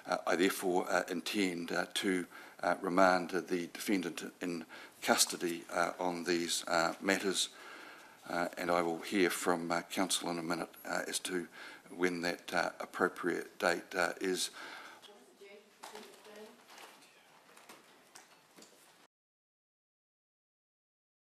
I therefore intend to remand the defendant in custody on these matters, and I will hear from counsel in a minute as to when that appropriate date is.